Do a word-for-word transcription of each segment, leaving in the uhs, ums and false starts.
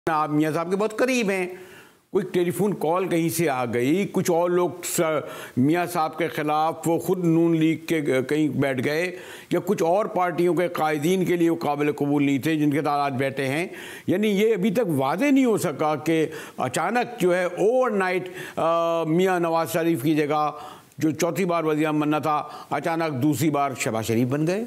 आप मियाँ साहब के बहुत करीब हैं, कोई टेलीफोन कॉल कहीं से आ गई, कुछ और लोग मियाँ साहब के ख़िलाफ़ वो ख़ुद नून लीग के कहीं बैठ गए, या कुछ और पार्टियों के कायदीन के लिए वो काबिल कबूल नहीं थे जिनके साथ आज बैठे हैं। यानी ये अभी तक वादे नहीं हो सका कि अचानक जो है ओवरनाइट मियाँ नवाज शरीफ की जगह जो चौथी बार वज़ीर बनना था, अचानक दूसरी बार शहबाज शरीफ बन गए।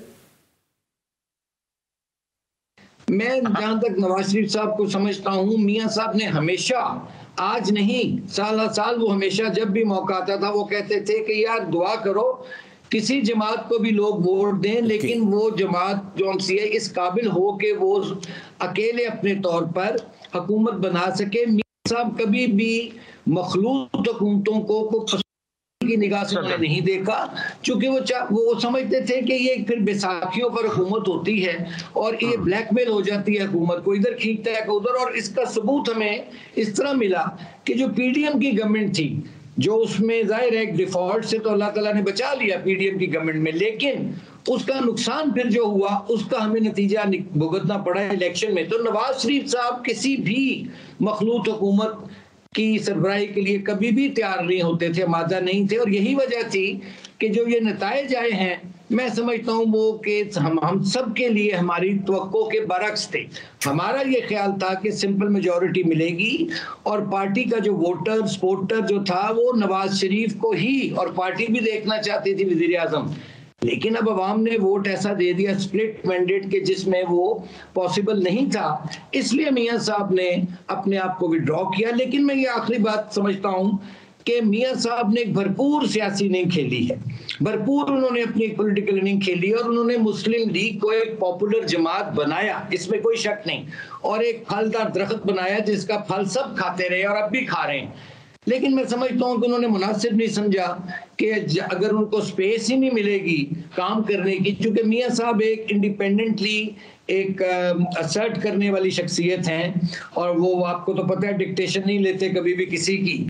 मैं जहां तक नवाज शरीफ साहब को समझता हूं, मियां साहब ने हमेशा, आज नहीं साल साल वो हमेशा जब भी मौका आता था वो कहते थे कि यार दुआ करो किसी जमात को भी लोग वोट दें, लेकिन वो जमात जो सी है इस काबिल हो कि वो अकेले अपने तौर पर हुकूमत बना सके। मियां साहब कभी भी मखलूत हुकूमतों को की निगाह से उन्हें नहीं देखा, क्योंकि वो वो समझते थे कि ये फिर बैसाखियों पर हुकूमत होती है और ये ब्लैकमेल हो जाती है हुकूमत को, इधर खींचता है उधर। और इसका सबूत हमें इस तरह मिला कि जो पीडीएम की गवर्नमेंट थी, जो उसमें जाहिर है डिफॉल्ट से तो अल्लाह ताला ने बचा लिया पीडीएम की गवर्नमेंट में, लेकिन उसका नुकसान फिर जो हुआ उसका हमें नतीजा भुगतना पड़ा इलेक्शन में। तो नवाज शरीफ साहब किसी भी मखलूत हुकूमत की सरबराही के लिए कभी भी तैयार नहीं होते थे, मादा नहीं थे। और यही वजह थी कि जो ये नताइज आए हैं, मैं समझता हूँ वो कि हम हम सब के लिए हमारी तवक्को के बरक्स थे। हमारा ये ख्याल था कि सिंपल मेजॉरिटी मिलेगी और पार्टी का जो वोटर सपोर्टर जो था वो नवाज शरीफ को ही, और पार्टी भी देखना चाहती थी वजीर आजम, लेकिन अब अवाम ने वोट ऐसा दे दिया स्प्लिट मैंडेट के जिसमें वो पॉसिबल नहीं था, इसलिए मियां साहब ने अपने आप को विड्रॉ किया। लेकिन मैं ये आखिरी बात समझता हूं कि मियां साहब ने एक भरपूर सियासी इनिंग खेली है, भरपूर उन्होंने अपनी पॉलिटिकल इनिंग खेली और उन्होंने मुस्लिम लीग को एक पॉपुलर जमात बनाया, इसमें कोई शक नहीं, और एक फलदार दरख्त बनाया जिसका फल सब खाते रहे और अब भी खा रहे हैं। लेकिन मैं समझता हूं कि उन्होंने मुनासिब नहीं समझा कि अगर उनको स्पेस ही नहीं मिलेगी काम करने की, क्योंकि मियां साहब एक इंडिपेंडेंटली एक असर्ट करने वाली शख्सियत हैं और वो आपको तो पता है डिक्टेशन नहीं लेते कभी भी किसी की।